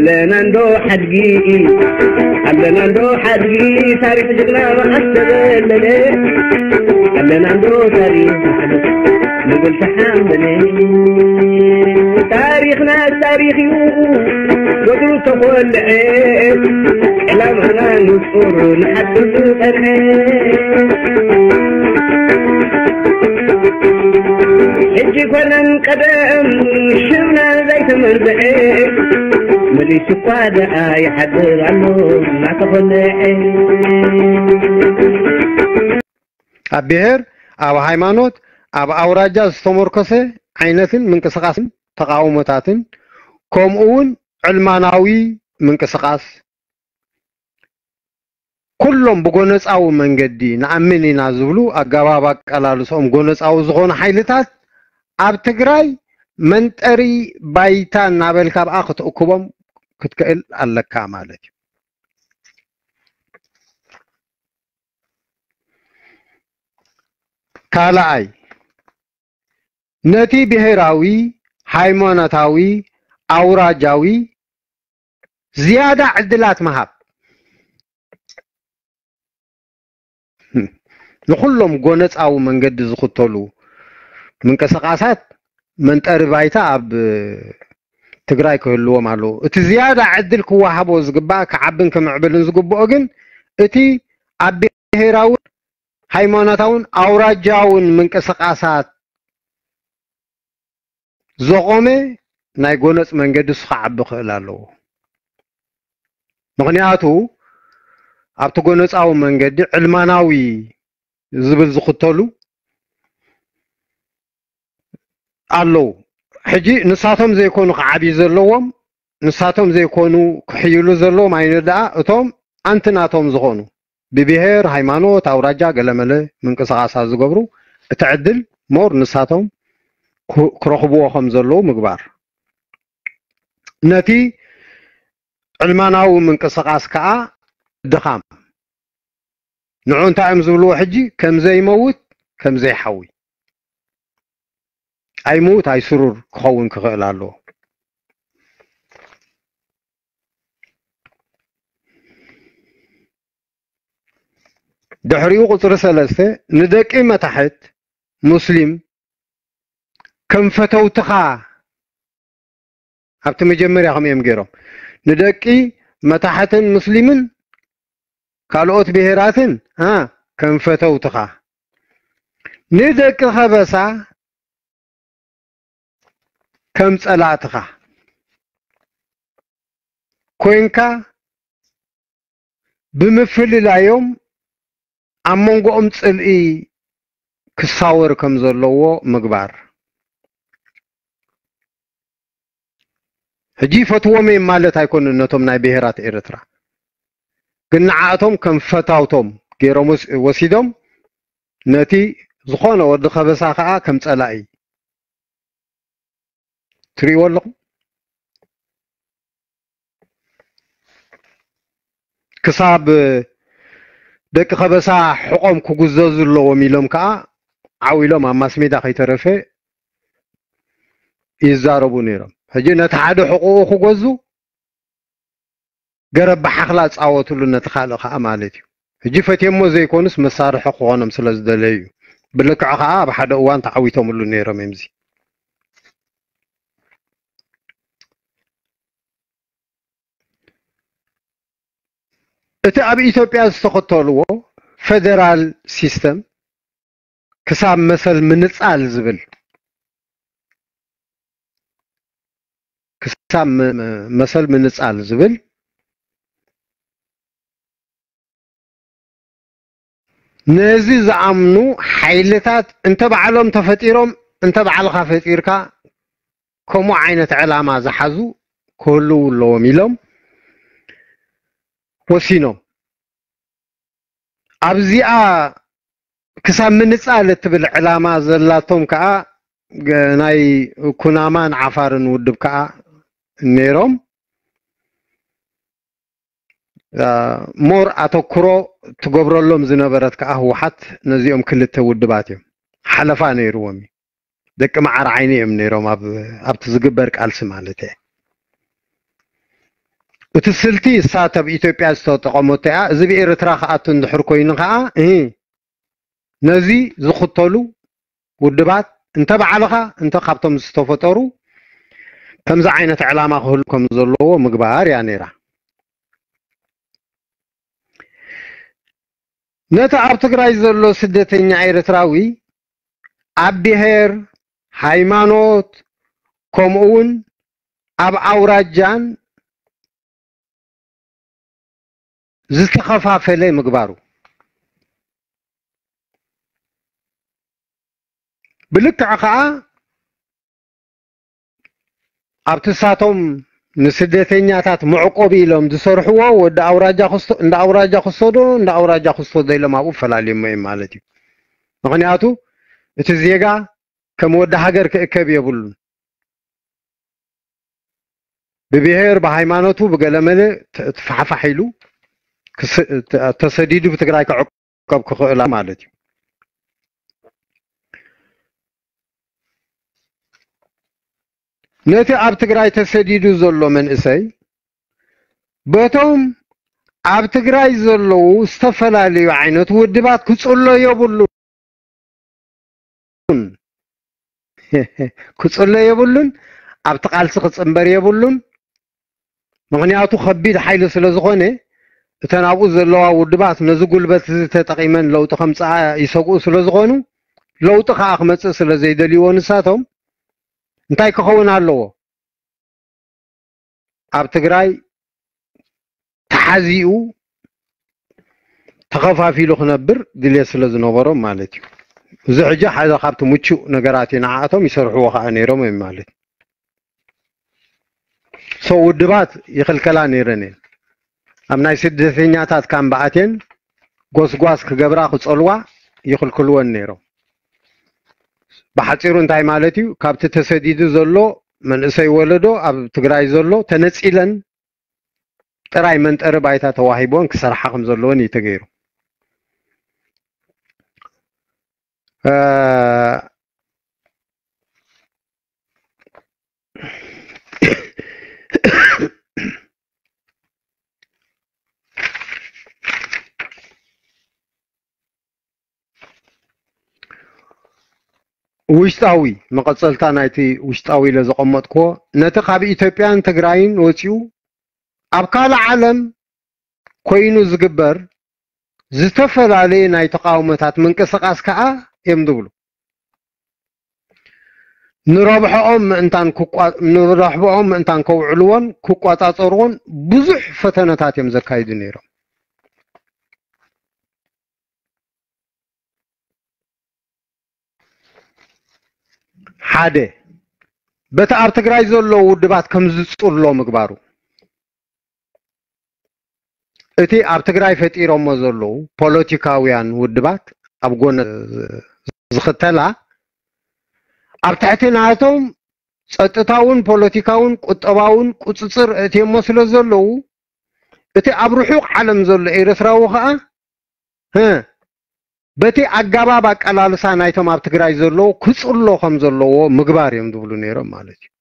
علنا ندو حدقي علنا ندو حدقي تاريخ جبنا ما أستغلني علنا ندو تاريخ نقول تحملي تاريخنا تاريخي ودرو تقول علمنا نصور نحدث اجي كنا قدم شفنا زيت مربعي ملي شفاده يحضر عنه ما تخلع أبير أو هايمانوت أو أوراجا استمركسه عينتن من كسقاسن تقاومتاتن كومون علماناوي من كسقاس كلهم بقونس أو من جدي نأمني نازلو أجابك على لسهم قونس أو زغون حيلتات أبتجراي من تري بايتان نابل كاب أخت أكوبم كتقل على كامالتي كالاي نتي بهراوي هايمانتاوي أوراجاوي زيادة عدلات مهاب نخلهم قونت أو من قد زخطلو من كسقاسات من تربايتا أب تقراي كهلو مالو اتي زيادة عدل كواهبو زقبا كعبن كمعبلن زقبو أجن اتي أبي هيراون هايمانتاون أوراجاون من كسقاسات زغومي ناي قونت من قد سخعب خلالو مغنياتو أب تقونت أو من قد علماناوي زبل زخطلو ألو حجي نساتهم زي يكونوا عبي زلوهم نساتهم زي يكونوا كحيلو زلوهم عين دا اتهم انتناتهم زغونوا ببهير هايمانوت او راجا قلمله من قصاصا زغبرو تعدل مور نساتهم كرخبوهم زلو مغبار نتي علماناو من قصاص كا دخام نعون تايم زبلو حجي كم زي يموت كم زي يحوي أي موت أي سرور كون كغلالو دحريو قطر ثلاثة ندك إما تحت مسلم كم فتو تخا هبت مجمر يا خميم جيرو ندك ما تحت مسلمن كالوت بهراتن ها كم فتو تخا ندك خبسا كم صلاتها كوينكا بمفل اليوم امونغوم صلئي كساور كم زلوو مغبار هجي فتومي مالت هيكون نتوم ناي بهرات إرترا قنعاتهم كم فتاوتهم غيرهم وسيدهم نتي زخونه ود خبسا خا كم صلائي تري والله كساب دك خبسا حقوم كغزز لو ميلوم كا عويلوم اماس ميدا خيترفه يزاربو نيرم هجي نتحاد حقوق كغزو قرب حخلا صاوتلو نتخالو خا مالتي هجي فتيمو زي كونس مسارح حقوقهم سلازدليو بلكع خا بحد اوان تعويتهم له نيرم يمزي اتى ابي اثيوبيا استخطلوا فدرال سيستم كساب مثل منصال زبل كساب مثل منصال زبل نزي زعمنو حيلتات انت بعلم تفطيرهم انت بعلخ فطيركا كمو عينه علامه زحزو كله لهم يلوم وسينو ابزيا كسام منصال تبل علامه زلاتهم كا ناي كنامان عفارن ودب كا نيروم مور اتوكرو تغبرلهم زنبرت كا وحت نزيهم كلته ودباتهم حلفا نيرومي دك معر عينيهم نيروم اب تزغبر قالس مالته እትስልቲ ሳተብ ኢትዮጵያ ዝተጠቀመቶ ያ እዚ ብኤርትራ ከኣቱ እንድሕር ኮይኑ ከዓ ነዚ ዝኽተሉ ውድባት እንተ ባዕልኻ እንተ ካብቶም ዝተፈጠሩ ከምዚ ዓይነት ዕላማ ክህሉ ከም ዘለዎ ምግባር ያ ነይራ ነታ ኣብ ትግራይ ዘሎ ስደተኛ ኤርትራዊ ኣብ ብሄር ሃይማኖት ከምኡውን ኣብ ኣውራጃን ዝተኸፋፈለ ምግባሩ ብልክዕ ከዓ ኣብቲ ሳቶም ንስደተኛታት መዕቆቢ ኢሎም ዝሰርሕዎ ወዲ ኣውራጃ ክስተዶ እንዳ ኣውራጃ ክስተዶ ኢሎም ኣብኡ ፈላልዮም እዮም ማለት እዩ ምክንያቱ እቲ ዜጋ ከም ወዲ ሃገር ክእከብ የብሉን ብብሄር ብሃይማኖቱ ብገለመለ ተፋሕፋሕ ኢሉ ተሰዲዱ ብትግራይ ክዕቀብ ክኽእላ ማለት እዩ ነቲ ኣብ ትግራይ ተሰዲዱ ዘሎ መንእሰይ በቶም ኣብ ትግራይ ዘለዉ ዝተፈላለዩ ዓይነት ውድባት ክጽሎ የብሉን ክጽሎ የብሉን ኣብቲ ቃልሲ ክጽምበር የብሉን ምክንያቱ ከቢድ ሓይሊ ስለ ዝኾነ እተን ኣብኡ ዘለዋ ውድባት ነዚ ጉልበት ተጠቂመን ለውጢ ከምፅኣ ይሰግኡ ስለ ዝኾኑ ለውጢ ከዓ ክመፅእ ስለ ዘይደልይዎ ንሳቶም እንታይ ክኸውን ኣለዎ ኣብ ትግራይ ተሓዚኡ ተኸፋፊሉ ክነብር ድልየት ስለ ዝነበሮም ማለት እዩ እዚ ሕጂ ሓደ ካብቲ ምቹእ ነገራት ንዓኣቶም ይሰርሕዎ ከዓ ነይሮም እዮም ማለት ሰው ውድባት ይኽልከላ ነይረን ኣብ ናይ ስደተኛታት ካምባኣቴን ጎስጓስ ክገብራ ክፀልዋ ይኽልክልዎን ነይሮም ብሓፂሩ እንታይ ማለት እዩ ካብቲ ተሰዲዱ ዘሎ መንእሰይ ወለዶ ኣብ ትግራይ ዘሎ ተነፂለን ጥራይ መንጠሪ ባይታ ተዋሂቦን ክሰርሓ ከም ዘለዎን ይተገይሩ ውሽጣዊ መቀፀልታ ናይቲ ውሽጣዊ ለዘቀመጥክዎ ነቲ ካብ ኢትዮጵያን ትግራይን ወፂኡ ኣብ ካልእ ዓለም ኮይኑ ዝግበር ዝተፈላለዩ ናይ ተቃውሞታት ምንቅስቃስ ከዓ እዮም ዝብሉ ንረብሖኦም ምእንታን ከውዕልዎን ክቆፃፀርዎን ብዙሕ ፈተነታት እዮም ዘካይዱ ነይሮም ሓደ በታ ኣብ ትግራይ ዘሎ ውድባት ከም ዝፅሎ ምግባሩ እቲ ኣብ ትግራይ ፈጢሮሞ ዘለዉ ፖለቲካውያን ውድባት ኣብ ጎነ ዝኽተላ ኣብ ትሕቲ ናቶም ፀጥታውን ፖለቲካውን ቁጠባውን ቁፅፅር እትየሞ ስለ ዘለዉ እቲ ኣብ ርሑቕ ዓለም ዘሎ ኤርትራዊ ከዓ በቲ ኣገባብ ኣቀላልሳ ናይቶም ኣብ ትግራይ ዘለዎ ክፅሎ ከም ዘለዎ ምግባር እዮም ዝብሉ ነይሮም ማለት እዩ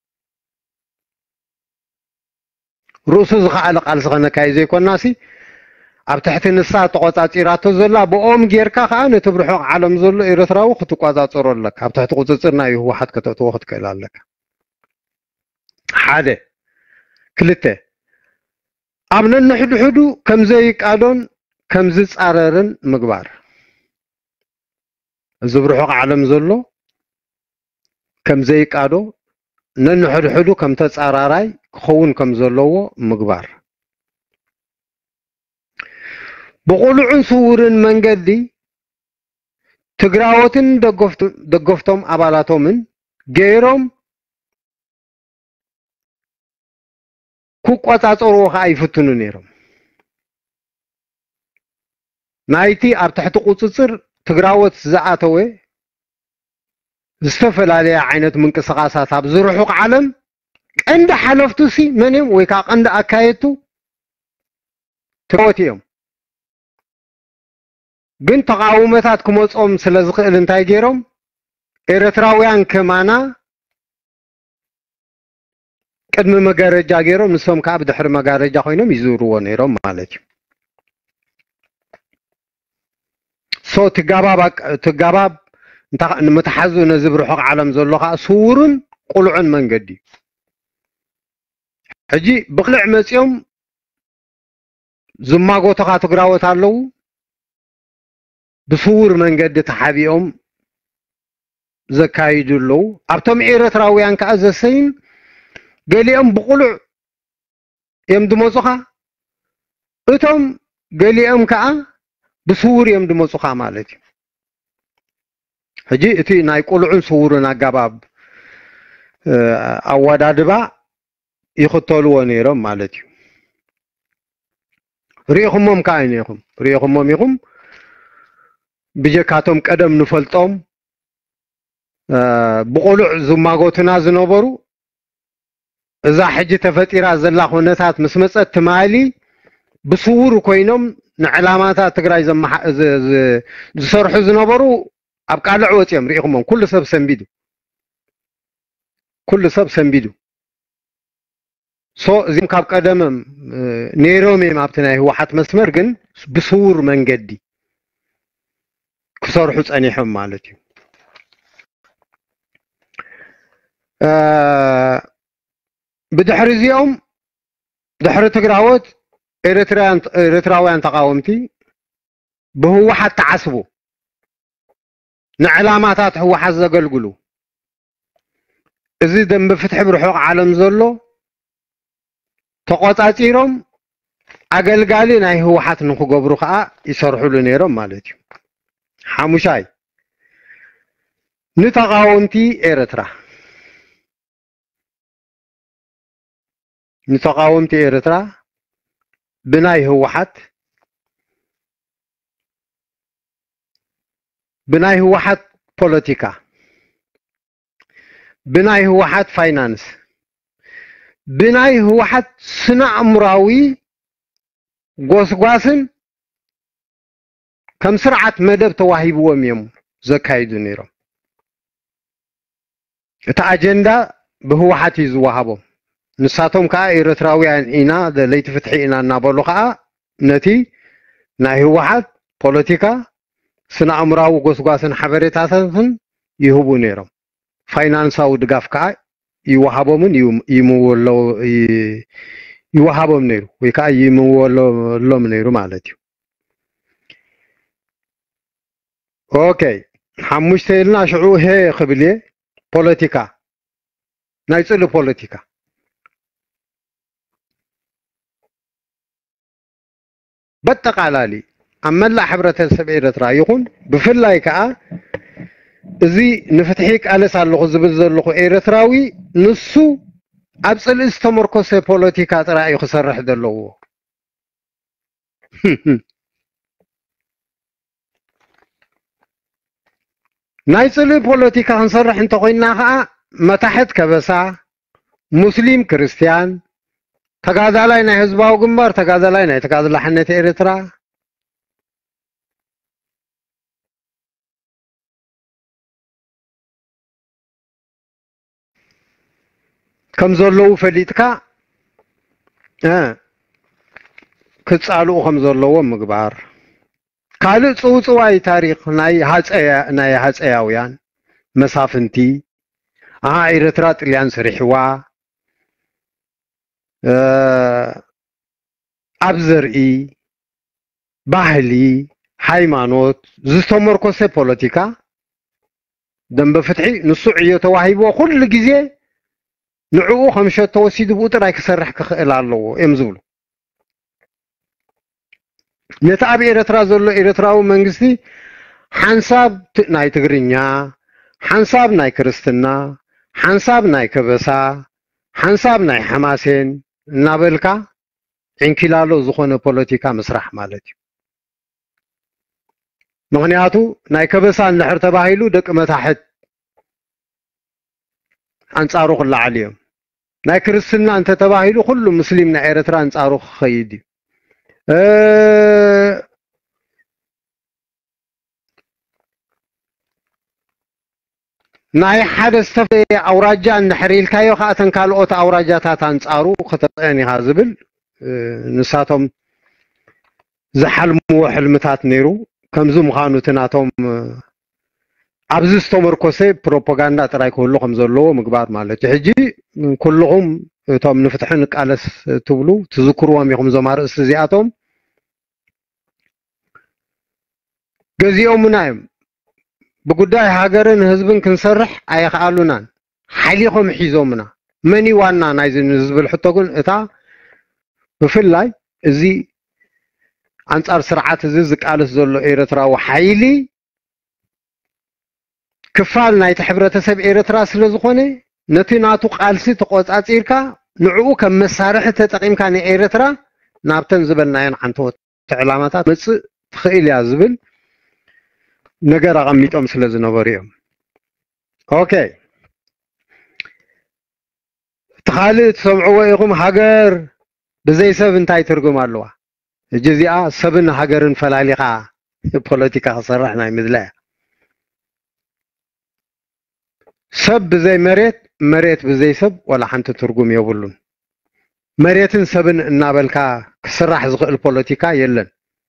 ርእሱ ዝኸኣለ ቃልሲ ከነካይ ዘይኮናሲ ኣብ ትሕቲ ንሳ ተቆፃፂራቶ ዘላ ብኦም ጌርካ ከዓ ነቲ ብርሑቕ ዓለም ዘሎ ኤርትራዊ ክትቆፃፀሮ ኣለካ ኣብ ትሕቲ ቁፅፅር ናይ ህወሓት ከተእትዎ ክትክእል ኣለካ ሓደ ክልተ ኣብ ነንሕድሕዱ ከም ዘይቃዶን ከም ዝፃረርን ምግባር እዚ ብርሑቕ ዓለም ዘሎ ከም ዘይቃዶ ነንሕድሕዱ ከም ተፃራራይ ክኸውን ከም ዘለዎ ምግባር ብቁልዑን ስውርን መንገዲ ትግራዎትን ደገፍቶም ኣባላቶምን ገይሮም ክቆፃፀርዎ ከዓ ይፍትኑ ነይሮም ናይቲ ኣብ ትሕቲ ቁፅፅር ትግራዎት ዝኣተወ ዝተፈላለዩ ዓይነት ምንቅስቃሳት ኣብ ዝርሑቕ ዓለም ቀንዲ ሓለፍቱሲ መን እዮም ወይ ከዓ ቀንዲ ኣካየቱ ትግራዎት እዮም ግን ተቃውሞታት ክመጾም ስለ ዝኽእል እንታይ ገይሮም ኤርትራውያን ከማና ቅድሚ መጋረጃ ገይሮም ንሶም ከዓ ብድሕሪ መጋረጃ ኮይኖም ይዝውርዎ ነይሮም ማለት እዩ ሶ ትጋባብ ንመተሓዙ ነዚ ብርሑቕ ዓለም ዘሎ ከዓ ስውርን ቁልዑን መንገዲ ሕጂ ብቕልዕ መፂኦም ዝማጎተኻ ትግራወት ኣለዉ ብስውር መንገዲ ተሓቢኦም ዘካይዱ ኣለዉ ኣብቶም ኤርትራውያን ከዓ ዘሰይም ገሊኦም ብቁሉዕ እዮም ድመፁኻ እቶም ገሊኦም ከዓ ብስውር እዮም ድመፁኻ ማለት እዩ ሕጂ እቲ ናይ ቁልዑን ስውርን ኣገባብ ኣወዳድባ ይኽተልዎ ነይሮም ማለት እዩ ርኢኹሞም ከዓ ርኢኹሞም ኢኹም ብጀካቶም ቀደም ንፈልጦም ብቁሉዕ ዝማጎቱና ዝነበሩ እዛ ሕጂ ተፈጢራ ዘላ ኩነታት ምስ መፀት ትማሊ ብስውር ኮይኖም ንዕላማታት ትግራይ ዝሰርሑ ዝነበሩ ኣብ ቃልዕ ወፂኦም ርኢኹሞም ኩሉ ሰብ ሰንቢዱ ሶ እዚኦም ካብ ቀደምም ነይሮም እዮም ኣብቲ ናይ ህወሓት መስመር ግን ብስውር መንገዲ ክሰርሑ ፀኒሖም ማለት እዩ ብድሕሪ እዚኦም ድሕሪ ትግራወት ኤርትራውያን ተቃወምቲ ብህወሓት ተዓስቡ ንዕላማታት ህወሓት ዘገልግሉ እዚ ደንብ ፍትሒ ብርሑቕ ዓለም ዘሎ ተቆፃፂሮም ኣገልጋሊ ናይ ህወሓት ንክገብሩ ከዓ ይሰርሑሉ ነይሮም ማለት እዩ ሓሙሻይ ንተቃወምቲ ኤርትራ ብናይ ህወሓት ፖለቲካ ብናይ ህወሓት ፋይናንስ ብናይ ህወሓት ስነ ኣእምራዊ ጎስጓስን ከም ስርዓት መደብ ተዋሂብዎም እዮም ዘካይዱ ነይሮም እቲ ኣጀንዳ ብህወሓት እዩ ዝወሃቦም ንሳቶም ከዓ ኤርትራውያን ኢና ለይቲ ፍትሒ ኢና እናበሉ ከዓ ነቲ ናይ ህወሓት ፖለቲካ ስነ ኣእምራዊ ጎስጓስን ሓበሬታታትን ይህቡ ነይሮም ፋይናንሳዊ ድጋፍ ከዓ ይወሃቦምን ይወሃቦም ነይሩ ወይ ከዓ ይምወሎም ነይሩ ማለት እዩ ኦኬ ሓሙሽተ ኢልና ሽዑ ሄ ክብል እየ ፖለቲካ ናይ ፅሊ ፖለቲካ በጠቃላሊ ኣብ መላእ ሕብረተሰብ ኤርትራ ይኹን ብፍላይ ከዓ እዚ ንፍትሒ ቃለስ ኣለኹ ዝብል ዘለኹ ኤርትራዊ ንሱ ኣብ ፅልኢ ዝተመርኮሰ ፖለቲካ ጥራይ እዩ ክሰርሕ ዘለዎ ናይ ፅልኢ ፖለቲካ ክንሰርሕ እንተኮይንና ከዓ መታሕት ከበሳ ሙስሊም ክርስቲያን ተጋዳላይ ናይ ህዝባዊ ግንባር ተጋዳላይ ናይ ተጋድላ ሓነት ኤርትራ ከም ዘለዉ ፈሊጥካ ክፃልኡ ከም ዘለዎም ምግባር ካልእ ፅውፅዋይ ታሪክ ናይ ሃፀያውያን መሳፍንቲ ኤርትራ ጥልያን ስሪሕዋ ኣብ ዘርኢ ባህሊ ሃይማኖት ዝተመርኮሰ ፖለቲካ ደንበ ፍትሒ ንሱ ዕዮ ተዋሂብዎ ኩሉ ግዜ ንዕኡ ከም ሸቶ ወሲዱ ብኡ ጥራይ ክሰርሕ ክኽእል ኣለዎ እዮም ዝብሉ ነቲ ኣብ ኤርትራ ዘሎ ኤርትራዊ መንግስቲ ሓንሳብ ናይ ትግርኛ ሓንሳብ ናይ ክርስትና ሓንሳብ ናይ ከበሳ ሓንሳብ ናይ ሓማሴን እናበልካ ዕንኪላሎ ዝኾነ ፖለቲካ ምስራሕ ማለት እዩ ምክንያቱ ናይ ከበሳ እንድሕር ተባሂሉ ደቂ መታሕት አንጻሩ ክላዓል እዮም ናይ ክርስትና እንተ ተባሂሉ ኩሉ ሙስሊም ናይ ኤርትራ አንጻሩ ክኸይድ እዩ ናይ ሓደ ዝተፈየ ኣውራጃ እንድሕሪልካዮ ካኣተን ካልኦት ኣውራጃታት አንጻሩ ከተፅዕን ኢኻ ዝብል ንሳቶም ዝሓልምዎ ሕልምታት ነይሩ ከምዚ ምዃኑ እቲ ናቶም ኣብዚ ዝተመርኮሰ ፕሮፓጋንዳ ጥራይ ክህሉ ከም ዘለዎ ምግባር ማለት እዩ ሕጂ ኩልኹም እቶም ንፍትሒ ንቃለስ ትብሉ ትዝክርዎም ኢኹም ዞም ኣርእስቲ እዚኣቶም ገዚኦምና እዮም بقداي هاجرن هزبن كنسرح أي خالونان حليهم حيزومنا مني وانا نايزن هزب الحطوكن إتا بفلاي زي أنصار سرعات زيزك على زول إيرترا وحيلي كفال نايت حبرة سب إيرترا سلزخوني نتيناتو قالسي تقوت أتيركا نعو كم مسارح تتقيم كان إيرترا نابتن زبلنا ين عنتو تعلاماتات بس تخيل يا زبل ነገር አቀሚጦም ስለዝነበሩ እዮም ኦኬ ተኻልእ ትሰምዕዎ ኢኹም ሃገር ብዘይ ሰብ እንታይ ትርጉም ኣለዋ እጂ እዚኣ ሰብን ሃገርን ፈላሊኻ ፖለቲካ ክሰርሕ ናይ ምድላይ ሰብ ብዘይ መሬት መሬት ብዘይ ሰብ ወላ ሓንቲ ትርጉም የብሉን መሬትን ሰብን እናበልካ ክስራሕ ዝኽእል ፖለቲካ የለን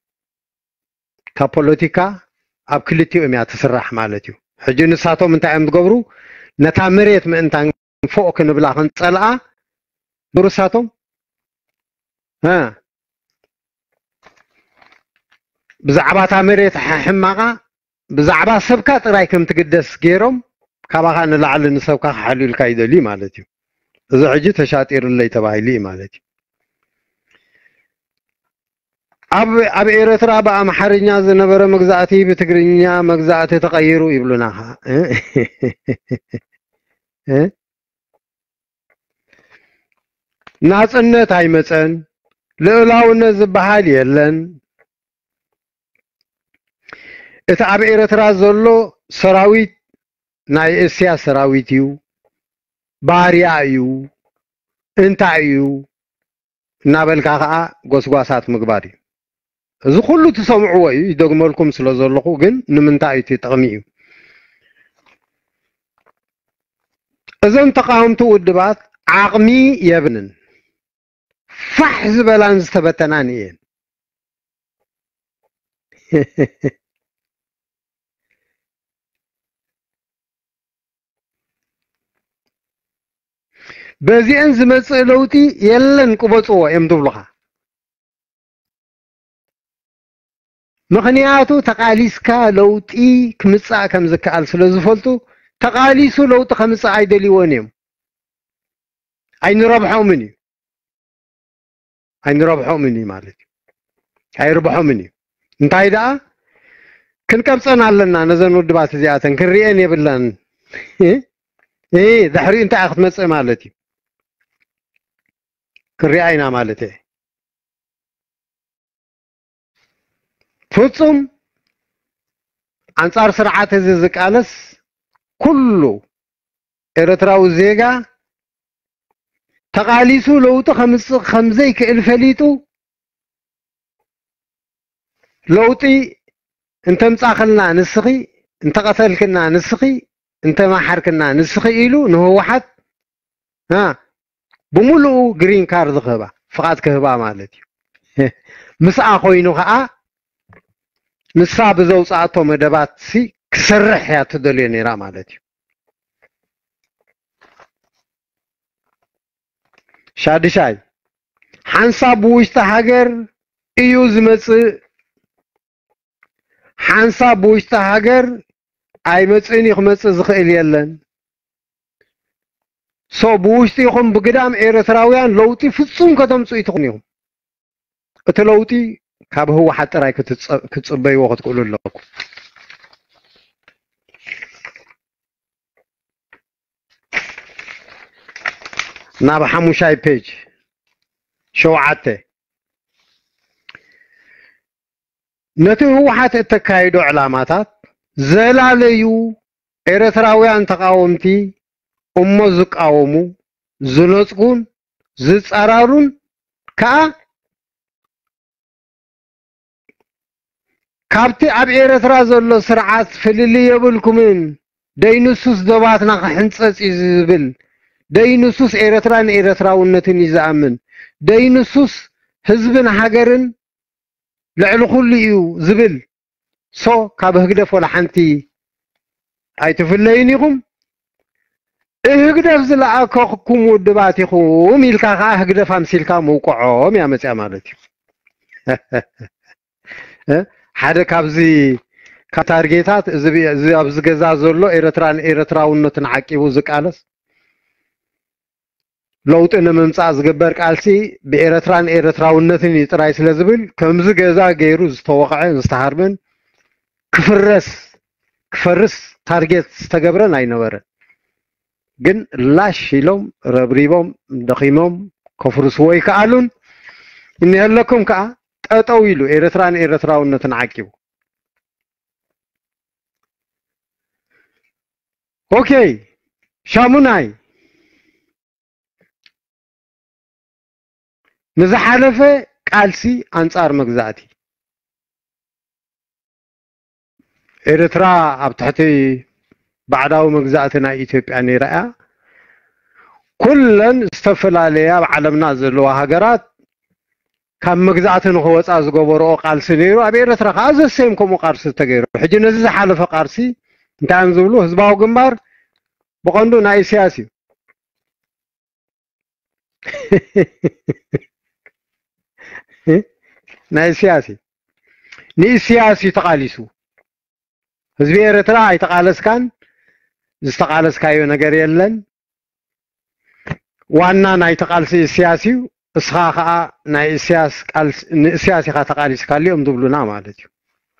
ታ ፖለቲካ ኣብ ክልቲኡ እያ ትስራሕ ማለት እዩ ሕጂ ንሳቶም እንታይ እዮም ዝገብሩ ነታ መሬት ምእንታን ፎቅ ክንብላ ክንፀልኣ ብሩሳቶም ብዛዕባ ታ መሬት ሕማቃ ብዛዕባ ሰብካ ጥራይ ከም ትግደስ ገይሮም ካባኻ ንላዕሊ ንሰብካ ሓሊልካ ይደሊ ማለት እዩ እዚ ሕጂ ተሻጢርለይ ተባሂሉ ማለት እዩ أب إيرترا بأمحرنيا زنبر مجزاتي بتجرنيا مجزاتي تغيروا يبلونها ناس النت هاي مثلا لولاو النزبهال يلن إتعب إيرترا زلو سراويت ناي إسيا سراويتيو باريايو انتايو نابلكاها غوسغواسات مغباري እዚ ኩሉ ትሰምዕዎ እዩ ይደግመልኩም ስለዘለኹ ግን ንምንታይ እቲ ጥቕሚ እዩ እዞም ተቃወምቲ ውድባት ዓቕሚ የብንን ፋሕ ዝበላን ዝተበተናን እየን በዚአን ዝመፅእ ለውጢ የለን ቅበፅዎ እዮም ትብሉኻ ምኽንያቱ ተቃሊስካ ለውጢ ክምፃእ ከም ዝከኣል ስለዝፈልጡ ተቃሊሱ ለውጢ ከምፃእ አይደልይዎን እዮም ኣይንረብሖምን እዩ ማለት እዩ ኣይርብሖምን እዩ እንታይ ደኣ ክንቀብፀን ኣለና ነዘን ውድባት እዚኣተን ክንሪአን የብላን ድሕሪኡ እንታይ ክትመፅእ ማለት እዩ ክንሪኣ ኢና ማለት እዩ ፍጹም አንጻር ስርዓት እዚ ዝቃለስ ኩሉ ኤርትራዊ ዜጋ ተቃሊሱ ለውጢ ከምዘይ ክእል ፈሊጡ ለውጢ እንተምፃኽልና ንስኺ እንተቀተልክና ንስኺ እንተማሓርክና ንስኺ ኢሉ ንህወሓት ብሙሉኡ ግሪን ካርድ ክህባ ፍቃድ ክህባ ማለት እዩ ምስኣ ኮይኑ ከዓ ንሳ ብዘውፃእቶ መደባት ሲ ክሰርሕ እያ ትደልዮ ነይራ ማለት እዩ ሻድሻይ ሓንሳብ ብውሽጢ ሃገር እዩ ዝመፅእ ሓንሳብ ብውሽጢ ሃገር ኣይመፅእን እዩ ክመፅእ ዝኽእል የለን ሶ ብውሽጢ ይኹም ብግዳም ኤርትራውያን ለውጢ ፍጹም ከተምፅኡ ይትኹን ኢኹም እቲ ለውጢ ካብ ህወሓት ጥራይ ክትፅበይዎ ክትክእሉ ኣለኩም ናብ ሓሙሻይ ፔጅ ሸውዓተ ነቲ ህወሓት እተካይዶ ዕላማታት ዘላለዩ ኤርትራውያን ተቃወምቲ እሞ ዝቃወሙ ዝነፅጉን ዝፀራሩን ከዓ ካብቲ ኣብ ኤርትራ ዘሎ ስርዓት ፍልል የብልኩምን ደይንሱስ ደባትና ከሕንጸጽ ይዝብል ደይንሱስ ኤርትራን ኤርትራውነትን ይዛምን ደይንሱስ ህዝብን ሃገርን ልዕሊ ኩሉ እዩ ዝብል ሶ ካብ ህግደፍ ወላ ሓንቲ ኣይትፍለይን ኢኹም ህግደፍ ዝለኣከኩም ውድባቲኹም ኢልካ ከዓ ህግደፍ ኣምሲልካ መውቅዖም ያመፅያ ማለት እዩ ሓደ ካብዚ ካብ ታርጌታት እዚ ኣብዚ ገዛ ዘሎ ኤርትራን ኤርትራውነትን ዓቂቡ ዝቃለስ ለውጥ ንምምጻእ ዝግበር ቃልሲ ብኤርትራን ኤርትራውነትን ጥራይ ስለ ዝብል ከምዚ ገዛ ገይሩ ዝተወቕዐ ዝተሃርበን ክፈርስ ታርጌት ዝተገብረን ኣይነበረን ግን ላሽ ኢሎም ረብሪቦም ደኺሞም ከፍርስዎ ይከኣሉን እንየለኩም ከዓ ጠጠው ኢሉ ኤርትራን ኤርትራውነትን ዓቂቡ ኦኬይ ሻሙናይ ንዝሓለፈ ቃልሲ አንጻር መግዛእቲ ኤርትራ ኣብ ትሕቲ ባዕዳዊ መግዛእቲ ናይ ኢትዮጵያ ነይራ ኩለን ዝተፈላለዩ ኣብ ዓለምና ዘለዋ ሃገራት ካብ መግዛእቲ ንኽወፃ ዝገበርኦ ቃልሲ ነይሩ ኣብ ኤርትራ ከዓ ዘሰይም ከምኡ ቃልሲ ተገይሩ ሕጂ ነዚ ዝሓለፈ ቃልሲ እንታይ ዝብሉ ህዝባዊ ግንባር ብቐንዱ ናይ ሲያሲ ናይ ሲያሲ ንሲያሲ ተቃሊሱ ህዝቢ ኤርትራ ኣይተቃለስካን ዝተቃለስካዮ ነገር የለን ዋና ናይ ተቃልሲ ሲያሲ እስኻ ከዓ ናይ ሲያስ ቃልሲ ንሲያሲ ካ ተቃሊስካልዮም ዝብሉና ማለት እዩ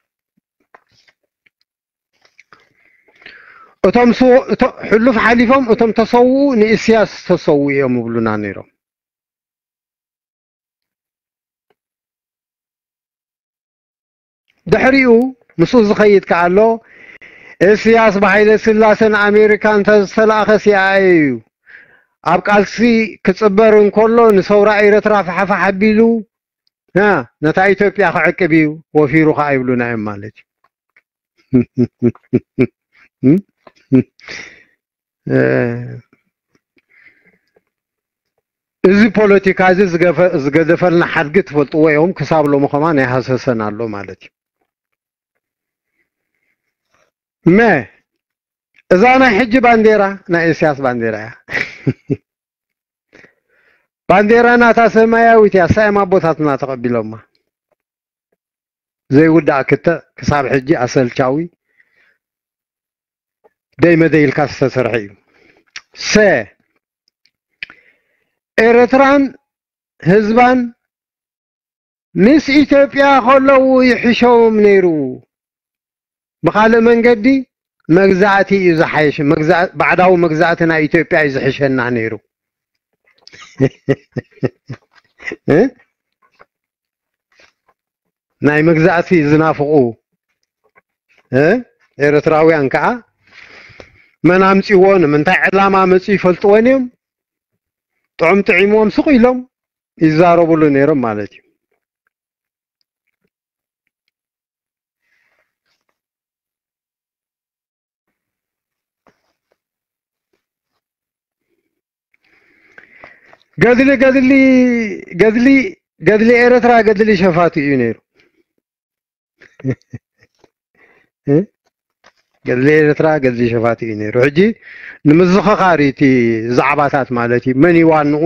እቶም ሕሉፍ ሓሊፎም እቶም ተሰውኡ ንእስያስ ተሰውኡ እዮም ይብሉና ነይሮም ድሕሪኡ ምስኡ ዝኸይድ ከኣሎ እስያስ ብሃይለ ስላሴን ኣሜሪካን ተዝተላእኸ ሲኣይ እዩ ኣብ ቃልሲ ክፅበር እንከሎ ንሰውራ ኤርትራ ፈሓፋሕ ኣቢሉ ነታ ኢትዮጵያ ክዕቅብ እዩ ወፊሩ ከዓ ይብሉና እዮም ማለት እዩ እዚ ፖለቲካ እዚ ዝገዘፈልና ሓድጊ ትፈልጥዎ እዮም ክሳብ ሎሚ ኸማ ናይ ሃሰሰን ኣሎ ማለት እዩ እዛ ናይ ሕጂ ባንዴራ ናይ እስያስ ባንዴራ እያ ባንዴራ ናታ ሰማያዊት እያ ሳይማ ቦታትና ተቐቢሎማ ዘይውዳእ ክሳብ ሕጂ ኣሰልቻዊ ደይ መደይልካ ዝተሰርሐ እዩ ኤርትራን ህዝባን ምስ ኢትዮጵያ ከለዉ ይሕሾም ነይሩ ብኻልእ መንገዲ መግዛእቲ እዩ ዝሓይሽ ባዕዳዊ መግዛእቲ ናይ ኢትዮጵያ እዩ ዝሕሸና ነይሩ ናይ መግዛእቲ ዝናፍቑ ኤርትራውያን ከዓ መን ኣምፂዎ ንምንታይ ዕላማ መፂ ይፈልጥዎን እዮም ጥዑም ጥዒሞም ስቕ ኢሎም ይዛረብሉ ነይሮም ማለት እዩ ገድሊ ኤርትራ ገድሊ ሸፋቲ እዩ ነይሩ ገድሊ ኤርትራ ገድሊ ሸፋቲ እዩ ነይሩ ሕጂ ንምዝኸኻሪ እቲ ዛዕባታት ማለት እዩ መን ይዋንኡ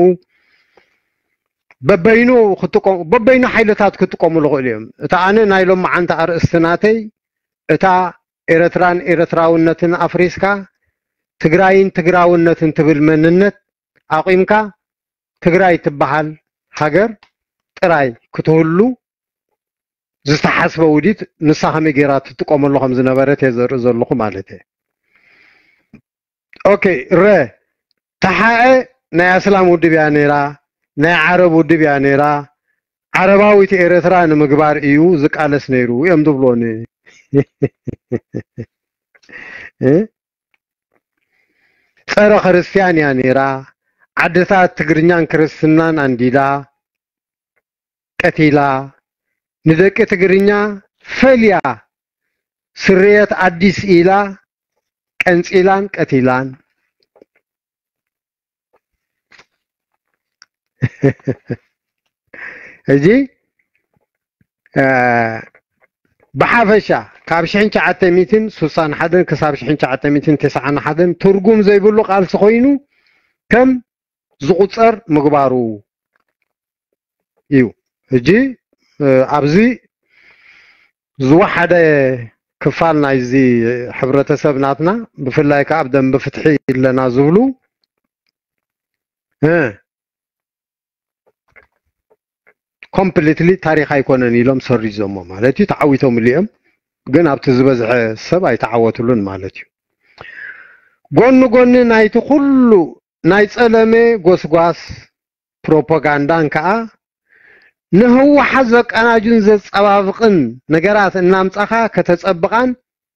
በበይኑ ሓይልታት ክጥቀሙ ዝኽእሉ እዮም እታ ኣነ ናይ ሎም መዓንቲ ኣርእስቲ ናተይ እታ ኤርትራን ኤርትራውነትን ኣፍሪስካ ትግራይን ትግራውነትን ትብል መንነት ኣቂምካ ትግራይ ትበሃል ሃገር ጥራይ ክትህሉ ዝተሓስበ ውዲት ንሳ ከመይ ጌራ ትጥቀመሉ ከም ዝነበረት የዘርኢ ዘለኹ ማለት እዩ ኦኬ ተሓዐ ናይ እስላም ውድብ እያ ነይራ ናይ ዓረብ ውድብ እያ ነይራ ዓረባዊት ኤርትራ ንምግባር እዩ ዝቃለስ ነይሩ እዮም ዝብሎኒ ፀረ ክርስቲያን እያ ነይራ ዓድታት ትግርኛን ክርስትናን አንዲላ ቀቲላ ንደቂ ትግርኛ ፈልያ ስርየት አዲስ ኢላ ቀንፂላን ቀቲላን እጂ بحافشة كابشين شعتميتين سوسان حدن كسابشين شعتميتين تسعان حدن ترجم زي بقولو قال سخوينو كم زقصر مقبارو يو هجي أبزي زو حدا كفالنا يزي حبرة سبناتنا بفلاي كابدن بفتحي لنا زولو completely ታሪክ አይኮነን ኢሎም ሰሪዞሞ ማለት እዩ ተዓዊቶም ልዮም ግን ኣብቲ ዝበዝሐ ሰብ ኣይተዓወቱሉን ማለት እዩ ጎኑ ጎኑ ናይቲ ኩሉ ናይ ጸለመ ጎስጓስ ፕሮፓጋንዳን ከዓ ንህወሓት ዘቀናጁን ዘጸባብቕን ነገራት እናምጻኻ ከተጸብቃን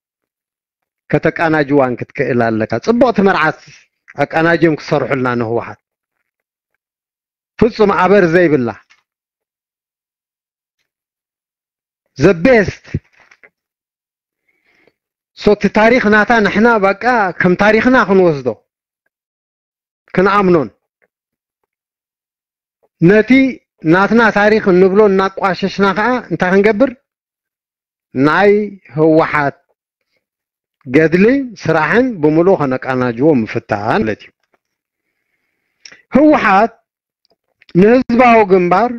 ከተቀናጅዋን ክትክእል ኣለካ ጽቡቕቲ መርዓት ኣቀናጅም ክሰርሑልና ንህወሓት ፍጹም ኣበር ዘይብላ the best so التاريخ ناتا نحنا بقى كم تاريخنا خنوصدو كنأمنون نتي ناتنا تاريخ نبلو ناقواششنا خا انت هنقبر ناي هوحات قدلي صراحن بملو خنق انا جو مفتان لتي هوحات نهزباو جنبار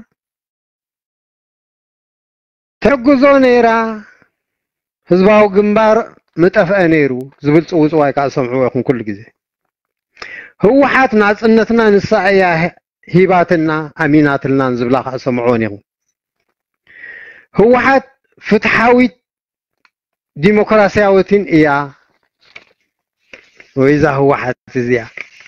ترجزو نيرا هزباو جنبار متفق نيرو زبل صوصواي كاسمعوا يكون كل جزء هو حات ناصنتنا نسايا هيباتنا اميناتنا نزبلا كاسمعوني هو حات فتحاوي ديمقراطياوتين ايا واذا هو حات زيا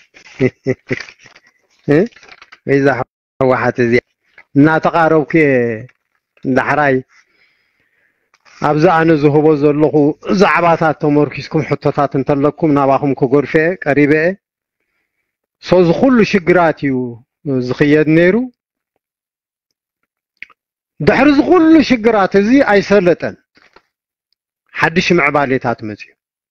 واذا هو حات زيا ناتقاربك دحراي ابزا انا زهبو زلخو زعباتات تمركزكم حطتات انتلكم ناباكم كغرفه قريبه سوز كل شجراتيو زخيد نيرو دحرز كل شجرات زي ايسلطن حدش معباليتات مزي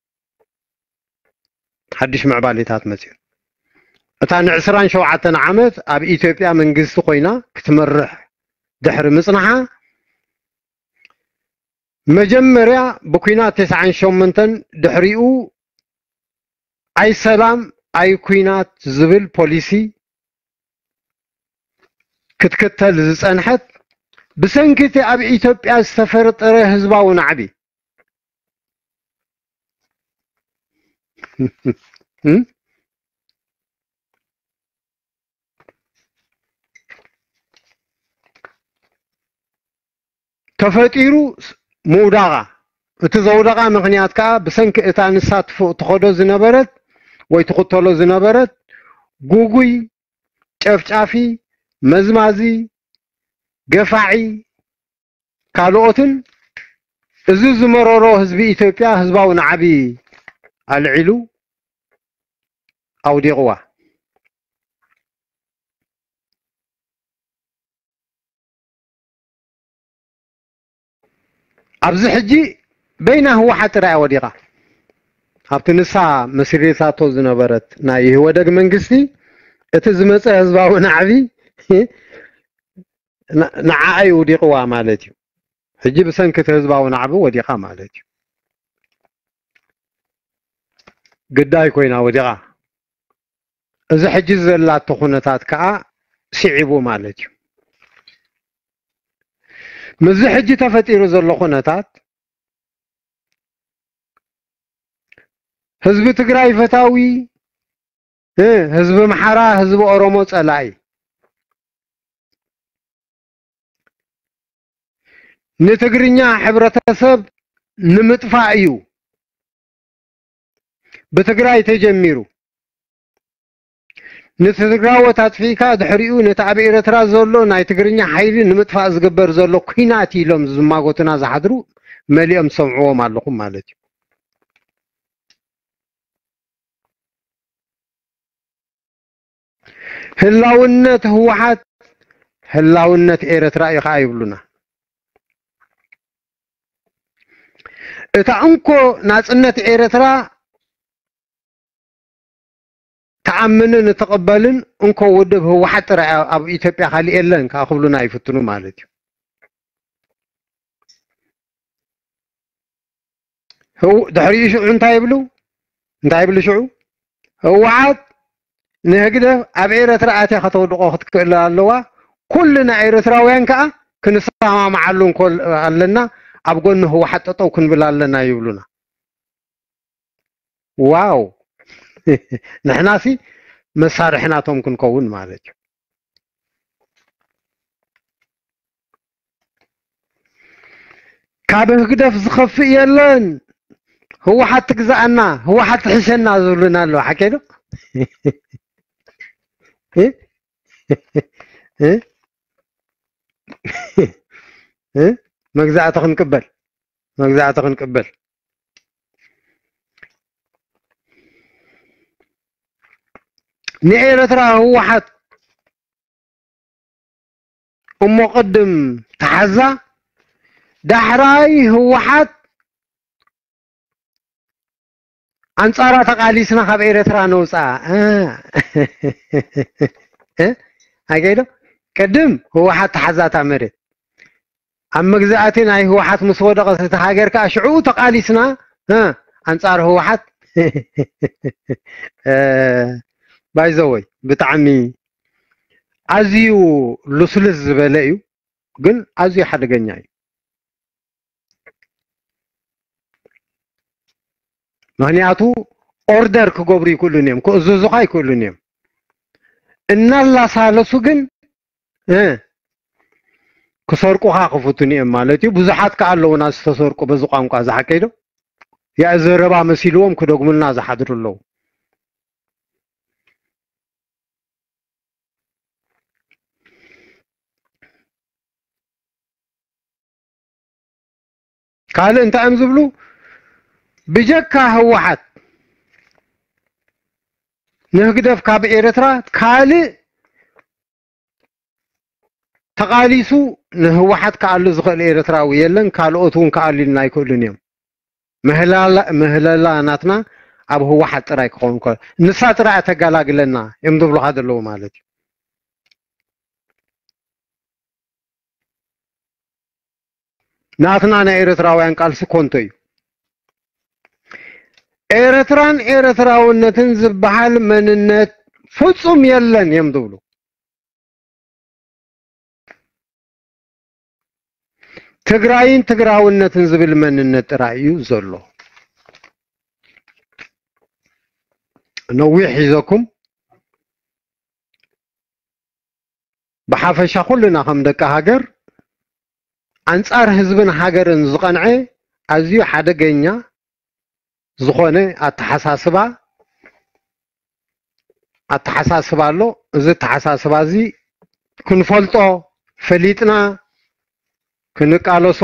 حدش معباليتات مزي اتان 27 عامت اب اثيوبيا منغست خوينا كتمرح دحر مصنعها مجمريا بكوينا 98 دحريو اي سلام اي كوينات زبل بوليسي كتكتل زصنحت بسنكتي اب اثيوبيا استفرطره حزباو نعبي تفطيرو موداغا اتزوداغا مغنيات كا بسنك اتانسات تخدو زنبرت ወይ ተቆተሎ ዝነበረት ጉጉይ ጨፍጫፊ መዝማዚ ገፋዒ ካልኦትን እዚ ዝመረሮ ህዝቢ ኢትዮጵያ ህዝባው ንዓቢ አልዒሉ አውዲቅዋ ኣብዚ ሕጂ በይና ህወሓት ራያ ወዲቃ ኣብቲ ንሳ መስሪታቶ ዝነበረት ናይ ህወደግ መንግስቲ እቲ ዝመፀ ህዝባዊ ናዕቢ ንዓይ ወዲቅዋ ማለት እዩ ሕጂ ብሰንኪ ህዝባዊ ናዕቢ ወዲቃ ማለት እዩ ግዳይ ኮይና ወዲቃ እዚ ሕጂ ዘላቶ ኩነታት ከዓ ሲዒቡ ማለት እዩ ምዝ ሕጂ ተፈጢሩ ዘሎ ኩነታት ህዝብ ትግራይ ፈታዊ ህዝብ መሓራ ህዝብ ኦሮሞ ጸላይ ንትግርኛ ሕብረተሰብ ንምጥፋእ እዩ በትግራይ ተጀሚሩ ንትግራወት አጥፊካ ድሕሪኡ ነታ ኣብ ኤርትራ ዘሎ ናይ ትግርኛ ሓይሊ ንምጥፋእ ዝግበር ዘሎ ኩናት ኢሎም ዝማጎትና ዝሓድሩ መሊኦም ሰምዕዎም ኣለኩም ማለት እዩ ህላውነት ህወሓት ህላውነት ኤርትራ ኢኻ ይብሉና እታ እንኮ ናጽነት ኤርትራ نتعمن نتقبلن انكو ودب هو حتى اب ايثيوبيا خالي يلن كاخبلنا يفتنو مالتي هو دحري شو انت يبلو شو هو عاد نهجده اب ايرترا خطودقو خطكل اللوا كلنا ايرتراوያን كا كنسما معلون كل علنا اب غن هو حتى طو كنبلالنا يبلونا واو نحناسي مسارحناتهم كنكون ማለት كابه قدف زخفي يلن هو حتى جزانا هو حتى حسنا زولنا له حكينا ايه ايه ايه مجزعه نقبل مجزعه نقبل نيرترا هو حد مقدم تحزا دحراي هو حد انصارا تقاليسنا خب ايرترا نوصا هاجيدو قدم هو حد تحزاتا مريت ام مجزاتنا هي هو حد مسودقه تهاجركا شعو تقاليسنا انصار هو حد باي زوي بتعمي ازيو لسلس زبلايو ግን ازيو حدغኛ እዩ ምክንያቱ ኦርደር ክገብሩ ይኩሉን እዮም ክእዝዙ አይኩሉን እዮም እናላሳለሱ ግን ክሰርቁ ካኽፉቱን እዮም ማለት እዩ ብዙሓት ከአለውና ዝተሰርቁ በዚ ቋንቋ ዝሓከይዶ ያዘረባ መሲልዎም ክደግሙልና ዝሓድሩለው قال انت امزبلو بجكا هوحت نهقدف كاب ايرترا كالي تقاليسو نهوحت كالو زخل ايرترا ويلن كالوتون كالينا يكلن يوم مهلالا ناتنا اب هوحت راي كون كل نسات را تغلاغلنا يمدبلو هادلو مالتي ناتنا ايرتراوያን ቃል ስኮንቶይ ኤርትራን ኤርትራውነትን ዝበሃል መንነት ፍጹም የለን የምድብሉ ትግራይን ትግራውነትን ዝብል መንነት ጥራዩ ዘሎ ነዊሕ ይዘኩም بحافሻ ኩልና ከም ደቂ ሃገር አንጻር ህዝብን ሃገርን ዝቀንዐ አዝዩ ሓደገኛ ዝኾነ አተሐሳስባሎ እዚ ተሐሳስባዚ ክንፈልጦ ፈሊጥና ክንቃለሶ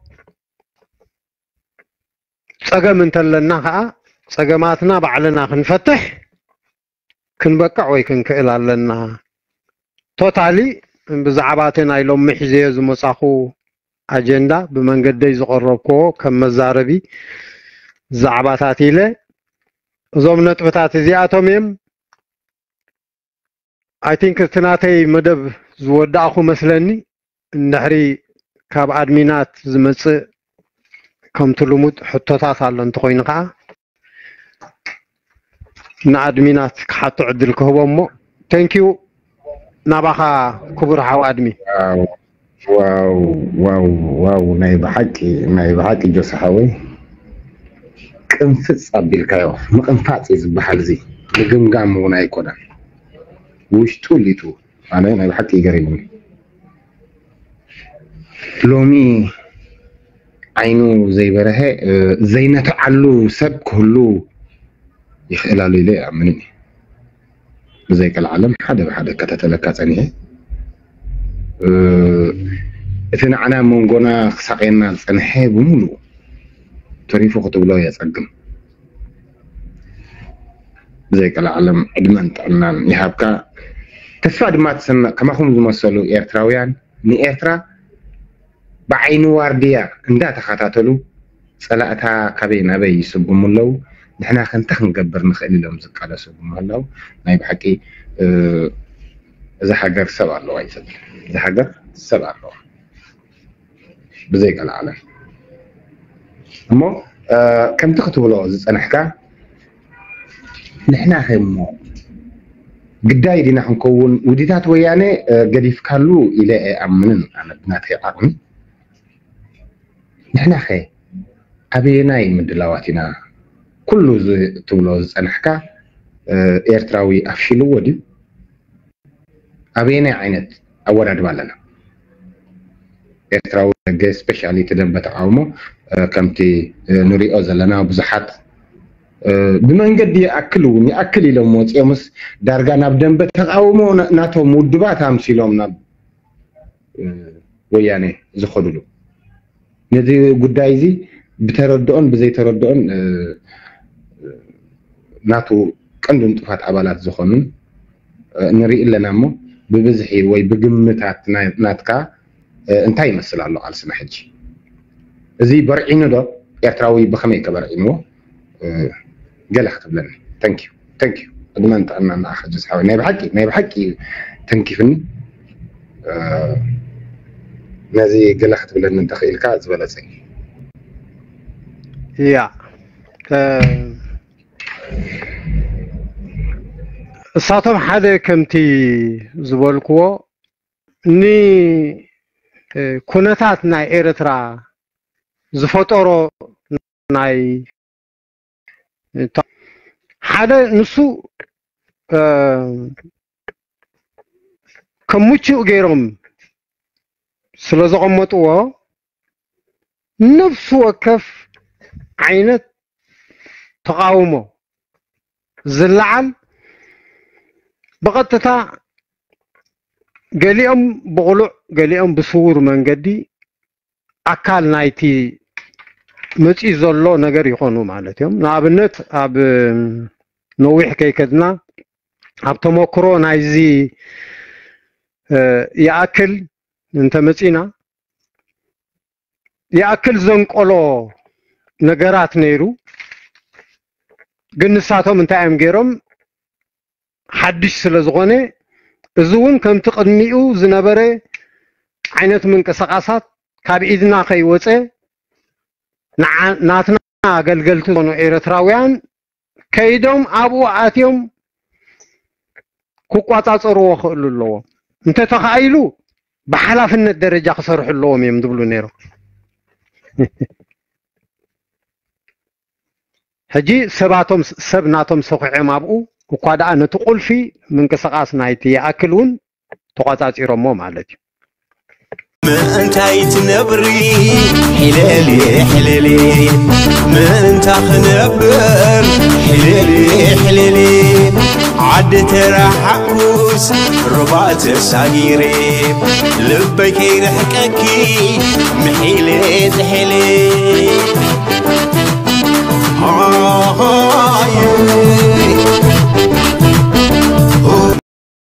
ፀገም እንተለና ከዓ ፀገማትና ባዕልና ክንፈትሕ ክንበቃዕ ወይ ክንክእል ኣለና ቶታሊ ብዛዕባተን ኢሎም ምሕዘየ ዝመጻኹ አጀንዳ በመንገደይ ዝቀረብኮ ከመዛረቢ ዛዕባታት ኢለ እዞም ነጥብታት እዚኣቶም እዮም አይ ቲንክ ትናተይ መደብ ዝወዳእኹ መስለኒ እንድሕሪ ካብ አድሚናት ዝመጽእ ከምቲ ልሙድ ሕቶታት ኣሎ እንተኮይኑ ከዓ ንአድሚናት ክሓቱ ዕድል ክህቦሞ ቴንኪዩ ናባኻ ክቡር ሓው አድሚ واو واو واو ناي بحقي جو صحوي قنفص ابيلكايو مقنفاص يزبحال زي لغمغام ونا يكودا وشتو ليتو انا ناي بحقي يغريني لومي عينو زي بره زينة علو سب كله يخلالو لي امنني زي العالم حدا بحدا كتتلكاتني اثنا عنا منغونا ساقينا صنحه بمولو تريفو خطبلو يصقم زي العالم ادمنت انان يحبكا تسفاد ما تسمع كما هم زمسلو ايرتراويان ني ايرترا بعين وارديا اندا تخاتاتلو صلاتا كبينا بي يسبملو نحنا كنت نقبر نخلي لهم زقالسو مهلاو ناي بحقي اذا حجر سبع الله يسد اذا حجر سبع الله بزيك العالم اما كم تكتبوا له زنحكا نحنا همو قداي دينا حنكون وديتات ويانه قديف كالو الى امنن انا بناتي عقمي نحنا خي ابيناي مدلاواتنا كله تبلو زنحكا ايرتراوي افشلو ودي ابيناي عينت اوراد بالنا ايرتراوي سبيشالي تدم بتعاومو كمتي نوريو زلنا بزحات بمنقد ياكلون ياكل لهم موصيمس دارغا ناب دنب تقاومو ناتو مودبات امسيلوم ناب ويانه زخدلو نذي غدايزي بتردون بزي تردون ناتو قندن طفات ابالات زخونن نري لنا مو ببزحي وي بغمتات ناتكا انتي يمثلالو على حجي زي برعينو دو ايرتراوي بخمي كبرعينو قال اختب لنا ثانك يو ادمنت ان انا احجز حوالي نايب حكي تنكيفني نازي قال اختب لنا انت خيل كاز ولا زي يا ساتم حدا كمتي زبالكو ني كونتات ناي ايرترا زفطورو ناي حدا نسو كموچو غيرهم سلازقمطوا نفس وكف عينت تقاومو زلعل بقتتا قاليهم بغلو قاليهم بصور منقدي اكال نايتي مصي زلو ነገር ይሆኑ ማለት ነው ናብነት አብ ነውሕ ከይከድና አብ ተሞክሮ ናይዚ ያክል እንተ መጽና ያክል ዘንቆሎ ነገራት ነይሩ ግን ንሳቶም እንታይም ገይሮም ሓድሽ ስለዝኾነ እዙውን ከም ተቀድሚኡ ዝነበረ ዓይነት መንቀሳቃሳት ካብ ኢድና ከይወፀ ناتنا አገልገልቱ ነው ኤርትራውያን ከይዶም አብኡ አትዮም ኩቋጻጽሩ ወخللዎ እንተ ተኻይሉ በሐላፍነት ደረጃ ክሰርሕልዎም እዮም ዝብሉ ነይሮ ሕጂ ሰባቶም ሰብናቶም ሰኺዖም አብኡ እኳ ዳኣ ነቲ ቁልፊ ምንቅስቃስ ናይቲ ያክሉን ተቋጻጽሮሞ ማለት እዩ انتي تنبري حلالي ما انت خنبر حلالي عدت راحكوس ربات صغيري لبك يرحككي محيلي تحلي